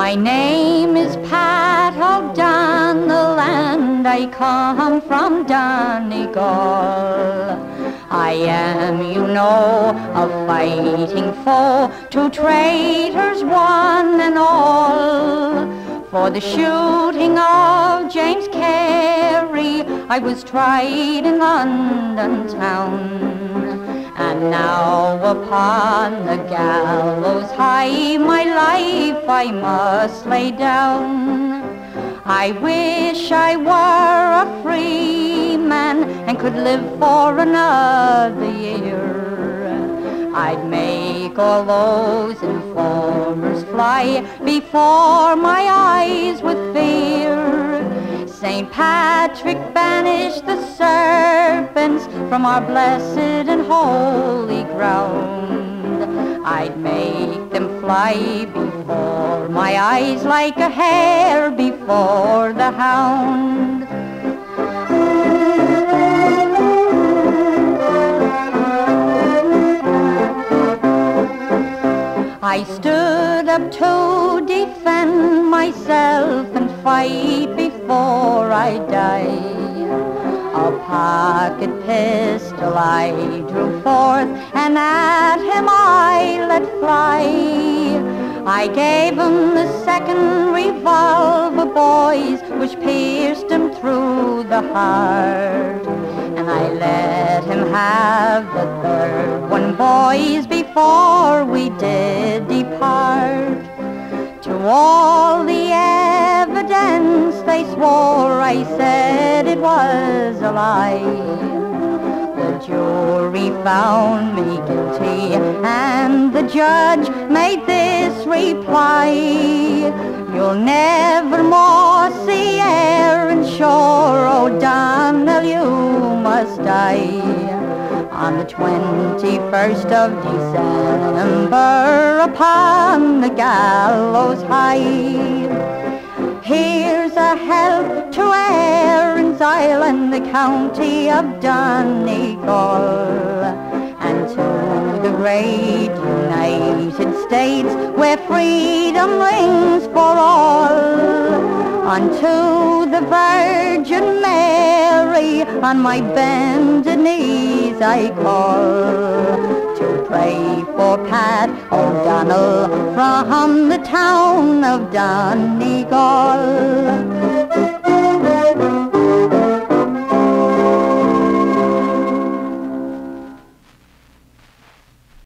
My name is Pat O'Donnell and I come from Donegal. I am, you know, a fighting foe to traitors one and all. For the shooting of James Carey I was tried in London town, and now upon the gallows high my life I must lay down. I wish I were a free man and could live for another year. I'd make all those informers fly before my eyes with fear. St. Patrick banished the serpents from our blessed and holy ground. I'd make them fly before my eyes like a hare before the hound. I stood up to defend myself and fight before I die. A pocket pistol I drew forth and at him I let fly. I gave him the second revolver, boys, which pierced him through the heart. And I let him have the third one, boys, before we did depart. To all the evidence they swore, I said it was a lie. The jury found me guilty and the judge made this reply: you'll never more see Erin Shore, O'Donnell, you must die. On the 21st of December upon the gallows high. Here's a health to Erin's Island, the county of Donegal, and to the great United States where freedom rings for all. Unto the Virgin Mary on my bended knees I call, to pray for Pat O'Donnell from the town of Donegal.